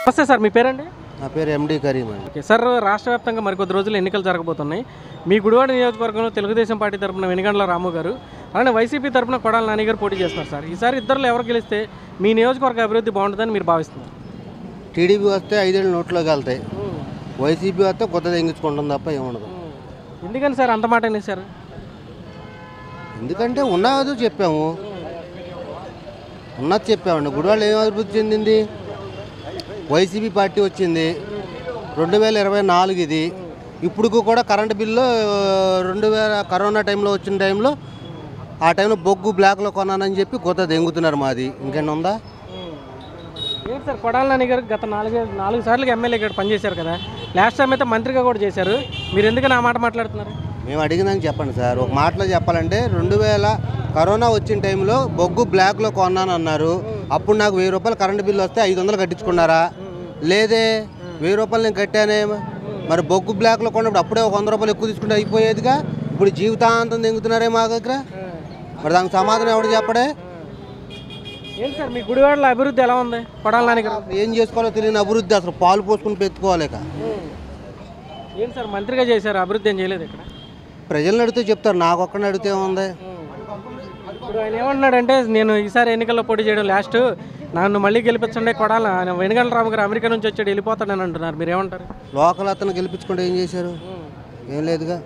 నమస్తే సార్, మీ పేరండి? నా పేరు ఎండి కరీం అండి. ఓకే సార్, రాష్ట్ర వ్యాప్తంగా మరికొద్ది రోజులు ఎన్నికలు జరగబోతున్నాయి. మీ గుడివాడ నియోజకవర్గంలో తెలుగుదేశం పార్టీ తరఫున వెనుగండ్ల రాము గారు, అలానే వైసీపీ తరఫున కొడాల నాని గారు పోటీ చేస్తున్నారు సార్. ఈసారి ఇద్దరు ఎవరు గెలిస్తే మీ నియోజకవర్గ అభివృద్ధి బాగుంటుందని మీరు భావిస్తున్నారు? టీడీపీ వస్తే 5 ఏళ్ళు నోట్లోకి వెళ్తాయి, వైసీపీ వస్తే కొత్తది ఎంగించుకుంటుంది తప్ప ఏముండదు. ఎందుకని సార్ అంత మాట అనేసారు? ఎందుకంటే ఉన్నది చెప్పాము, ఉన్నది చెప్పామండి. గుడివాడ ఏం అభివృద్ధి చెందింది? వైసీపీ పార్టీ వచ్చింది 2024 ఇది. ఇప్పుడు కూడా కరెంటు బిల్లు 2000 కరోనా టైంలో వచ్చిన టైంలో ఆ టైంలో బొగ్గు బ్లాక్లో కొన్నానని చెప్పి కొత్తది ఎంగుతున్నారు. మాది ఇంకేనా ఉందా? ఏంటి సార్, కొడాల నాని గారు గత 4 సార్లు ఎమ్మెల్యే ఇక్కడ పనిచేశారు కదా, లాస్ట్ టైం అయితే మంత్రిగా కూడా చేశారు. మీరు ఎందుకని ఆ మాట మాట్లాడుతున్నారు? మేము అడిగినాక చెప్పండి సార్. ఒక మాటలో చెప్పాలంటే 2000 కరోనా వచ్చిన టైంలో బొగ్గు బ్లాక్లో కొన్నాను అన్నారు. అప్పుడు నాకు 1000 రూపాయలు కరెంటు బిల్లు వస్తే 500 కట్టించుకున్నారా? లేదే, 1000 రూపాయలు నేను కట్టానే. మరి బొగ్గు బ్లాక్లో కొన్నప్పుడు అప్పుడే ఒక 100 రూపాయలు ఎక్కువ తీసుకుంటే అయిపోయేదిగా. ఇప్పుడు జీవితాంతం తెంగుతున్నారే మా దగ్గర. మరి దానికి సమాధానం ఎవడు చెప్పడే? ఏంటి సార్, మీ గుడివాడలో అభివృద్ధి ఎలా ఉంది? కొడాల నాని గారు ఏం చేసుకోవాలో తెలియని అభివృద్ధి, అసలు పాలు పోసుకుని పెట్టుకోలేక. ఏంటి సార్, మంత్రిగా చేశారు, అభివృద్ధి ఏం చేయలేదు ఇక్కడ? ప్రజలను అడిగితే చెప్తారు, నాకు ఒక్కడిని అడిగితే ఉంది. ఇప్పుడు ఆయన ఏమంటున్నాడంటే, నేను ఈసారి ఎన్నికల్లో పోటీ చేయడం లాస్ట్, నన్ను మళ్ళీ గెలిపించండి, కొడాల వెనుగండ్ల రాము గారు అమెరికా నుంచి వచ్చాడు, వెళ్ళిపోతాడని అంటున్నారు. మీరు ఏమంటారు? లోకల్ అతను గెలిపించుకుంటే ఏం చేశారు? ఏం లేదుగా.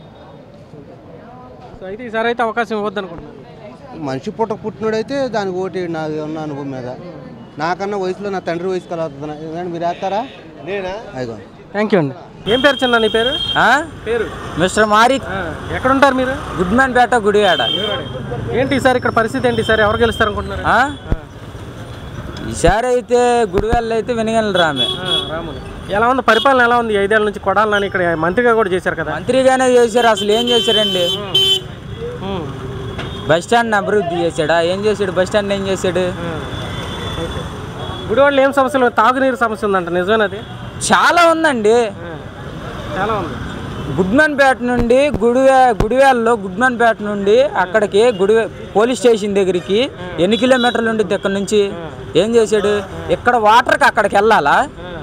సో అయితే ఈసారి అయితే అవకాశం ఇవ్వద్దు అనుకుంటున్నాను. మనిషి పుట్టినోడైతే దానికి ఓటు నాకు ఉన్న అనుభవం మీద. నాకన్నా వయసులో నా తండ్రి వయసు కలవుతున్నా. ఎందుకంటే మీరు వేస్తారా? నేనా? అయ్యో, థ్యాంక్ యూ అండి. ఏం పేరు చిన్న నీ పేరు? పేరు మిస్టర్ మారి. ఎక్కడ ఉంటారు మీరు? గుడ్మన్పేట, గుడివాడ. ఏంటి ఈసారి ఇక్కడ పరిస్థితి ఏంటి? ఈసారి ఎవరు గెలుస్తారు అనుకుంటున్నారు? ఈసారి అయితే గుడివాడలో అయితే వెనుగండ్ల రామే. రాములు ఎలా ఉంది పరిపాలన? ఎలా ఉంది? 5 ఏళ్ళ నుంచి కొడాల నాని ఇక్కడ మంత్రిగా కూడా చేశారు కదా. మంత్రిగానే చేశారు. అసలు ఏం చేశారండి? బస్ స్టాండ్ అభివృద్ధి చేశాడా? ఏం చేశాడు? బస్ స్టాండ్ ఏం చేశాడు? గుడివాడలో ఏం సమస్యలు? తాగునీరు సమస్య ఉందంట, నిజమేనది? చాలా ఉందండి, చాలా ఉంది. గుడ్మన్పేట నుండి గుడివాడలో గుడ్మన్పేట నుండి అక్కడికి పోలీస్ స్టేషన్ దగ్గరికి ఎన్ని కిలోమీటర్లు ఉండిద్ది ఇక్కడ నుంచి? ఏం చేశాడు? ఇక్కడ వాటర్కి అక్కడికి వెళ్ళాలా?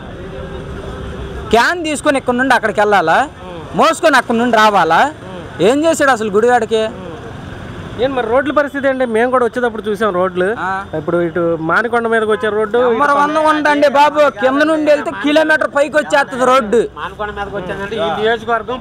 క్యాన్ తీసుకొని ఇక్కడ నుండి అక్కడికి వెళ్ళాలా? మోసుకొని అక్కడ నుండి రావాలా? ఏం చేశాడు అసలు గుడివాడకి? ఏం మరి రోడ్ల పరిస్థితి ఏంటి? మేము కూడా వచ్చేటప్పుడు చూసాం రోడ్లు. ఇప్పుడు ఇటు మానికొండ మీదకి వచ్చే రోడ్డు ఉందండి బాబు, కింద నుండి వెళ్తే కిలోమీటర్ పైకి వచ్చేస్తుంది రోడ్డు. మానికొండ మీదకి వచ్చేదంటే ఈ నియోజకవర్గం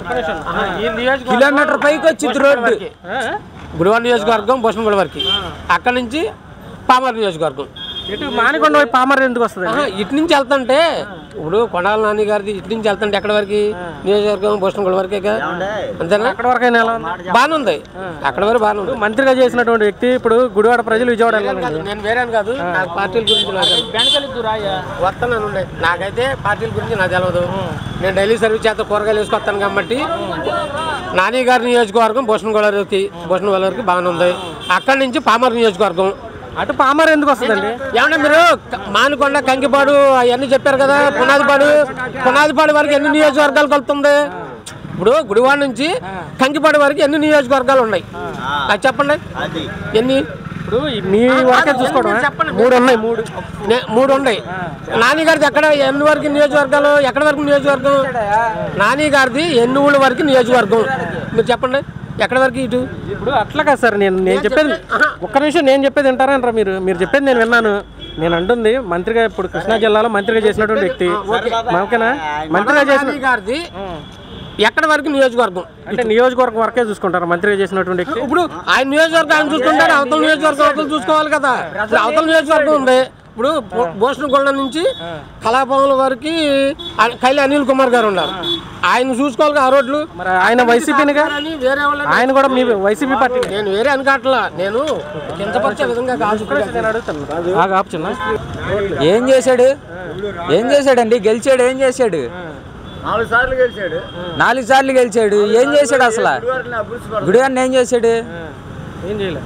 కిలోమీటర్ పైకి వచ్చింది రోడ్డు. గుడివాడ నియోజకవర్గం బొసనగూడ వరకు, అక్కడ నుంచి పామర్ నియోజకవర్గం. ఇటు మానికొండ వైపు పామర్ ఎందుకు వస్తుంది? ఇటు నుంచి వెళ్తుంటే ఇప్పుడు కొడాల నాని గారిది ఇటు నుంచి వెళ్తుంటే ఎక్కడ వరకు? నియోజకవర్గం బొసనగూడ వరకే అంతేనా? అక్కడ వరకు బాగానే ఉంది, అక్కడ వరకు బాగానే ఉంది. మంత్రిగా చేసినటువంటి వ్యక్తి ఇప్పుడు గుడివాడ ప్రజలు విజయవాడ నేను వేరే కాదు, నాకు పార్టీల గురించి వస్తాను. నాకైతే పార్టీల గురించి నాకు తెలియదు. నేను డైలీ సర్వీస్ చేత కూరగాయలు వేసుకొస్తాను కాబట్టి నాని గారి నియోజకవర్గం బొసనగూడ వరకు బాగానే ఉంది. అక్కడి నుంచి పామర్ నియోజకవర్గం. అటు పామర్ ఎందుకు వస్తుందండి? ఏమన్నా మీరు మానుకొండ, కంకిపాడు అవన్నీ చెప్పారు కదా, పునాదిపాడు వరకు ఎన్ని నియోజకవర్గాలు కలుపుతుంది? ఇప్పుడు గుడివాడ నుంచి కంకిపాడు వరకు ఎన్ని నియోజకవర్గాలు ఉన్నాయి? అది చెప్పండి. ఎన్ని? ఇప్పుడు మీ వరకే చూసుకోవడం చెప్పండి. 3 ఉన్నాయి. 3 ఉన్నాయి. నాని గారిది ఎక్కడ ఎన్ని వరకు నియోజకవర్గాలు? ఎక్కడ వరకు నియోజకవర్గం? నాని గారిది ఎన్ని ఊళ్ళ వరకు నియోజకవర్గం మీరు చెప్పండి, ఎక్కడ వరకు? ఇటు ఇప్పుడు అట్లా కాదు సార్, నేను చెప్పేది ఒక్క నిమిషం, నేను చెప్పేది వింటారా? మీరు చెప్పేది నేను విన్నాను. నేను అంటుంది మంత్రిగా ఇప్పుడు కృష్ణా జిల్లాలో మంత్రిగా చేసినటువంటి వ్యక్తి, ఓకేనా? మంత్రిగా చేసిన గారిది ఎక్కడ వరకు నియోజకవర్గం? అంటే నియోజకవర్గం వరకే చూసుకుంటారు మంత్రిగా చేసినటువంటి వ్యక్తి. ఇప్పుడు ఆయన నియోజకవర్గం ఆయన చూసుకుంటారు, అవతల నియోజకవర్గం చూసుకోవాలి కదా. అవతల నియోజకవర్గం ఉంది. ఇప్పుడు బోసనగూడ నుంచి కళాభవన్ల వరకు కైలి అనిల్ కుమార్ గారు ఉన్నారు, ఆయన చూసుకోవాలి ఆ రోడ్లు. మరి ఆయన వైసీపీనిగా, వేరే ఆయన కూడా మీ వైసీపీ పార్టీ. నేను వేరే అనుకోవట్లా, నేను కించపరిచే విధంగా ఆపుచున్నా. ఏం చేశాడండి? గెలిచాడు. ఏం చేశాడు? 4 సార్లు గెలిచాడు. 4 సార్లు గెలిచాడు. ఏం చేశాడు అసలు? గుడివాడిని ఏం చేశాడు? ఏం చేయలేదు.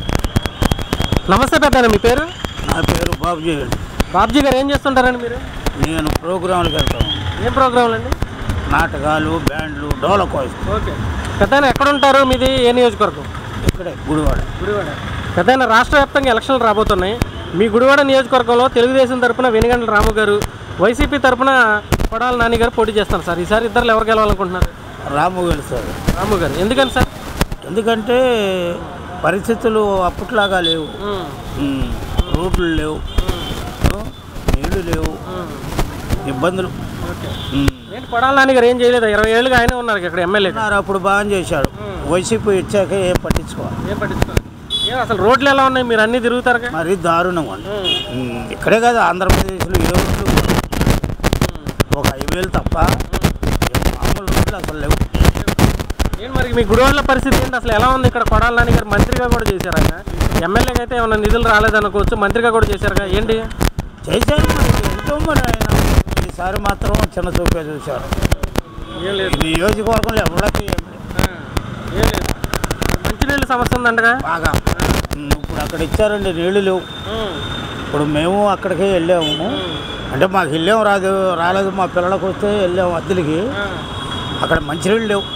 నమస్తే పెద్ద, మీ పేరు? నా పేరు బాబుజీ. బాబుజీ గారు ఏం చేస్తుంటారండి మీరు? నేను ప్రోగ్రాంలకు వెళ్తాను. ఏం ప్రోగ్రాంలు అండి? నాటకాలు, బ్యాండ్లు, డోలక్ వాయిస్. ఓకే పెద్ద, ఎక్కడ ఉంటారు? మీది ఏ నియోజకవర్గం? ఇక్కడే గుడివాడ. పెద్ద రాష్ట్ర వ్యాప్తంగా ఎలక్షన్లు రాబోతున్నాయి. మీ గుడివాడ నియోజకవర్గంలో తెలుగుదేశం తరపున వెనుగండ్ల రాము గారు, వైసీపీ తరపున కొడాలి నాని గారు పోటీ చేస్తారు సార్. ఈసారి ఇద్దరు ఎవరు గెలవాలనుకుంటున్నారు? రాము గెలుస్తాడు. రాము గారు. ఎందుకని సార్? ఎందుకంటే పరిస్థితులు అప్పట్లాగా లేవు. రోడ్లు లేవు, నీళ్లు లేవు, ఇబ్బందులు. ఏంటి కొడాలి నాని గారు ఏం చేయలేదు? 20 ఏళ్ళుగా ఆయనే ఉన్నారు ఇక్కడ ఎమ్మెల్యే. అప్పుడు బాగా చేశాడు. వైసీపీ ఇచ్చాక ఏం పట్టించుకోవాలి. ఏం అసలు రోడ్లు ఎలా ఉన్నాయి? మీరు అన్నీ తిరుగుతారు. మరి దారుణం అండి. ఇక్కడే కదా ఆంధ్రప్రదేశ్లో ఏ రోడ్లు ఒక హైవేలు తప్ప మామూలు రోడ్లు అసలు లేవు. ఏంటి మరి మీ గుడివాడల పరిస్థితి ఏంటి? అసలు ఎలా ఉంది ఇక్కడ? కొడాలి నాని గారు మంత్రిగా కూడా చేశారు. ఆయన ఎమ్మెల్యేగా అయితే ఏమైనా నిధులు రాలేదనుకోవచ్చు, మంత్రిగా కూడా చేశారుగా. ఏంటి చేశారు మరి ఎంతో. మరి ఆయన ఈసారి మాత్రం చిన్న చూపే చూశారు. నియోజకవర్గంలో ఎవరికి ఏం లేదు. మంచినీళ్ళ సమస్య ఉందంటగా బాగా. ఇప్పుడు అక్కడ ఇచ్చారండి, నీళ్లు లేవు. ఇప్పుడు మేము అక్కడికే వెళ్ళాము. అంటే మాకు వెళ్ళాము రాలేదు, మా పిల్లలకు వస్తే వెళ్ళాము అద్దెలకి. అక్కడ మంచినీళ్ళు లేవు.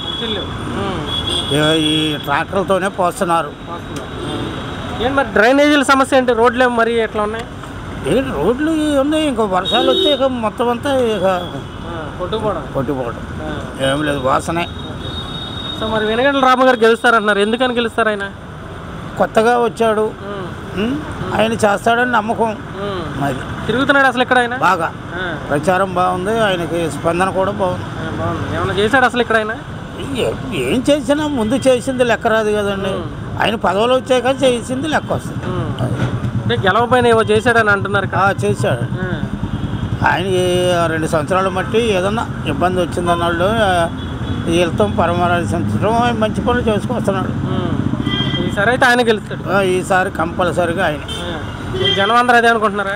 ఈ ట్రాక్టర్లతోనే పోస్తున్నారు. ఏంటి మరి డ్రైనేజీల సమస్య ఏంటి? రోడ్లు ఏమో మరి ఎట్లా ఉన్నాయి? ఏంటి రోడ్లు ఉన్నాయి. ఇంకో వర్షాలు వస్తే ఇక మొత్తం అంతా ఇక కొట్టుకోవడం ఏం లేదు, వాసనే. సో మరి వెనుగండ్ల రాము గారు గెలుస్తారంటున్నారు. ఎందుకని గెలుస్తారు? ఆయన కొత్తగా వచ్చాడు, ఆయన చేస్తాడని నమ్మకం. అది తిరుగుతున్నాడు అసలు ఇక్కడ ఆయన బాగా. ప్రచారం బాగుంది, ఆయనకి స్పందన కూడా బాగుంది. ఏమన్నా చేశాడు అసలు ఇక్కడ ఆయన? ఏం చేసినా ముందు చేసింది లెక్క రాదు కదండి. ఆయన పదవులు వచ్చాక చేసింది లెక్క వస్తుంది. అంటే గెలవపైన ఏవో చేశాడని అంటున్నారు. చేశాడు. ఆయనకి 2 సంవత్సరాలు బట్టి ఏదన్నా ఇబ్బంది వచ్చిందన్నాళ్ళు వీళ్ళతో పరామర్శించడం, మంచి పనులు చేసుకొస్తున్నాడు. ఈసారి అయితే ఆయన గెలుస్తాడు. ఈసారి కంపల్సరిగా ఆయన. జనం అందరూ అదే అనుకుంటున్నారా?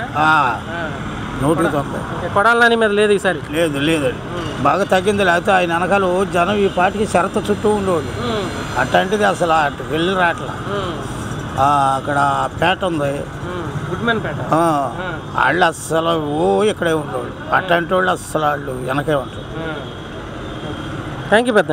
190. కొడాలి నాని మీద లేదు ఈసారి. లేదండి, బాగా తగ్గింది. లేకపోతే ఆయన వెనకాల జనం ఈ పాటికి షరత చుట్టూ ఉండేవాడు. అట్లాంటిది అసలు అటు వెళ్ళి రాట్లా. అక్కడ పేట ఉంది, గుడ్మెన్ పేట. వాళ్ళు అస్సలు ఇక్కడే ఉండేవాళ్ళు. అట్లాంటి వాళ్ళు అస్సలు వాళ్ళు వెనకే ఉంటారు. థ్యాంక్ యూ పెద్ద.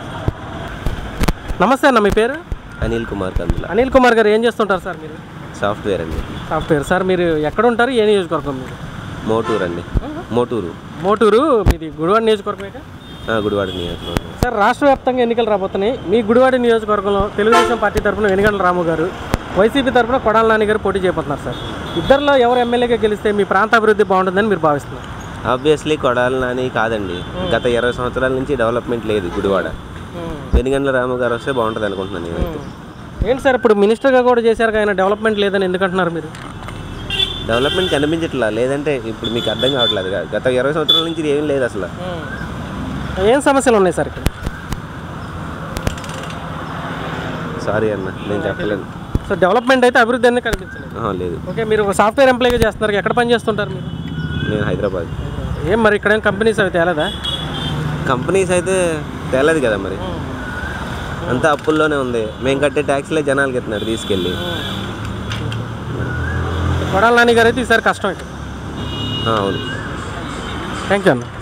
నమస్తే అన్న, మీ పేరు? అనిల్ కుమార్ కందుల. అనిల్ కుమార్ గారు ఏం చేస్తుంటారు సార్? మీరు సాఫ్ట్వేర్ అండి. సాఫ్ట్వేర్. సార్ మీరు ఎక్కడ ఉంటారు? ఏ నియోజకవర్గం మీరు? మోటూరు అండి. మోటూరు మీది గుడివాడ నియోజకవర్గం. గుడివాడ నియోజకవర్గం. సార్ రాష్ట్ర వ్యాప్తంగా ఎన్నికలు రాబోతున్నాయి. మీ గుడివాడ నియోజకవర్గంలో తెలుగుదేశం పార్టీ తరఫున వెనుగండ్ల రాము గారు, వైసీపీ తరఫున కొడాలి నాని గారు పోటీ చేయబోతున్నారు సార్. ఇద్దరిలో ఎవరు ఎమ్మెల్యేగా గెలిస్తే మీ ప్రాంత అభివృద్ధి బాగుంటుందని మీరు భావిస్తున్నారు? ఆబ్వియస్లీ కొడాలి నాని కాదండి. గత 20 సంవత్సరాల నుంచి డెవలప్మెంట్ లేదు గుడివాడ. వెనుగండ్ల రాము గారు వస్తే బాగుంటుంది అనుకుంటున్నాను నేనైతే. ఏంటి సార్ ఇప్పుడు మినిస్టర్గా కూడా చేశారు, ఆయన డెవలప్మెంట్ లేదని ఎందుకంటున్నారు మీరు? డెవలప్మెంట్ కనిపించట్లా. లేదంటే ఇప్పుడు మీకు అర్థం కావట్లేదు. గత 20 సంవత్సరాల నుంచి ఏం లేదు అసలు. ఏం సమస్యలు ఉన్నాయి సార్ ఇక్కడ? సారీ అన్న, నేను చెప్పలేను. సో డెవలప్మెంట్ అయితే అభివృద్ధి అనేది కనిపించలేదు. లేదు. ఓకే, మీరు ఒక సాఫ్ట్వేర్ ఎంప్లాయ్గా చేస్తున్నారు. ఎక్కడ పని చేస్తుంటారు మీరు? నేను హైదరాబాద్. ఏం మరి ఇక్కడ కంపెనీస్ అవి తేలేదా? కంపెనీస్ అయితే తేలేదు కదా, మరి అంతా అప్పుల్లోనే ఉంది. మేము కట్టే ట్యాక్స్లే జనాలకి ఎత్తున్నారు తీసుకెళ్ళి. కొడాలి నాని గారు అయితే ఈసారి కష్టం అయితే. అవును. థ్యాంక్ యూ అన్న.